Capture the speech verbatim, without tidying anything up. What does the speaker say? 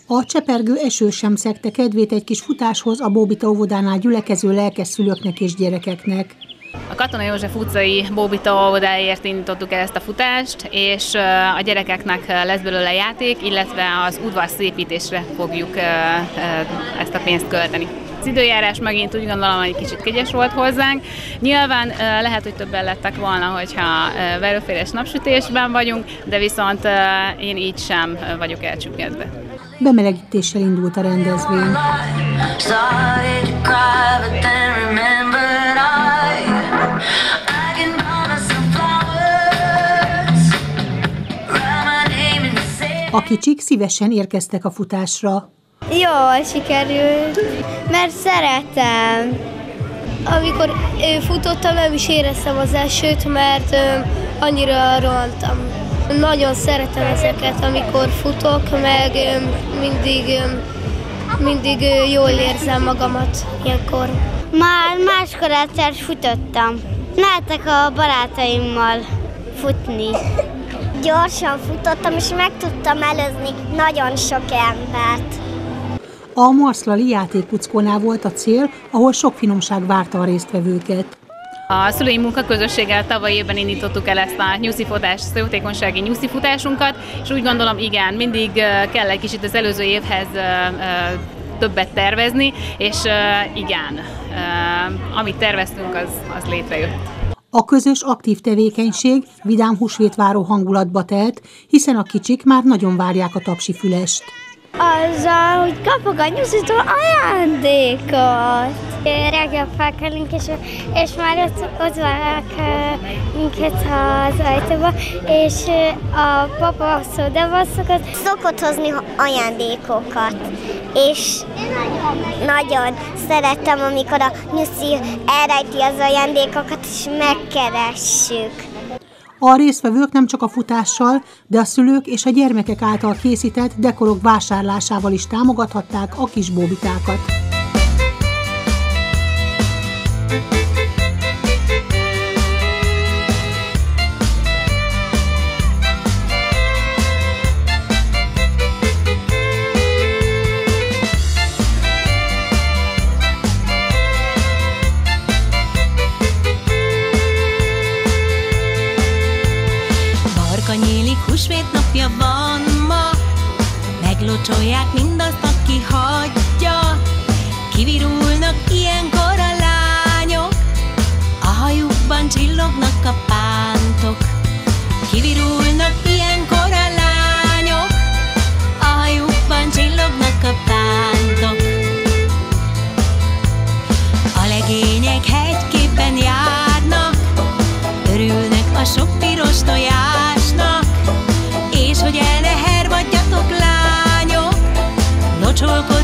A csepergő eső sem szegte kedvét egy kis futáshoz a Bóbita óvodánál gyülekező lelkes szülőknek és gyerekeknek. A Katona József utcai Bóbita óvodáért indítottuk el ezt a futást, és a gyerekeknek lesz belőle játék, illetve az udvar szépítésre fogjuk ezt a pénzt költeni. Az időjárás megint úgy gondolom, hogy kicsit kegyes volt hozzánk. Nyilván lehet, hogy többen lettek volna, hogyha verőféles napsütésben vagyunk, de viszont én így sem vagyok elcsüggedve. Bemelegítéssel indult a rendezvény. A kicsik szívesen érkeztek a futásra. Jól sikerült, mert szeretem. Amikor futottam, nem is éreztem az esőt, mert annyira rohantam. Nagyon szeretem ezeket, amikor futok, meg mindig, mindig jól érzem magamat ilyenkor. Már máskor egyszer futottam. Mehetek a barátaimmal futni. Gyorsan futottam, és meg tudtam előzni nagyon sok embert. A Marszlali játékkuckónál volt a cél, ahol sok finomság várta a résztvevőket. A szülői munkaközösséggel tavaly évben indítottuk el ezt a nyuszifutás, jótékonysági nyuszifutásunkat, és úgy gondolom, igen, mindig kell egy kicsit az előző évhez többet tervezni, és igen, amit terveztünk, az, az létrejött. A közös aktív tevékenység vidám húsvétváró hangulatba telt, hiszen a kicsik már nagyon várják a tapsifülest. Azzal, hogy kapok a nyuszitól ajándékot. Reggel felkelünk, és, és már ott, ott várják minket az ajtóba, és a papa szódabaszokat szokott hozni ajándékokat. És nagyon szeretem, amikor a nyuszi elrejti az ajándékokat, és megkeressük. A résztvevők nem csak a futással, de a szülők és a gyermekek által készített dekorok vásárlásával is támogathatták a kis bóbitákat. Nyílik, húsvét napja van ma, meglocsolják mindazt, aki hagyja. Kivirulnak ilyenkor a lányok, a hajukban csillognak a pántok. Kivirulnak ilyenkor a lányok, a hajukban csillognak a pántok. A legények hegyképpen járnak, örülnek a sok piros tojásnak, és hogy el ne hervadjatok, lányok, locsolkodjatok.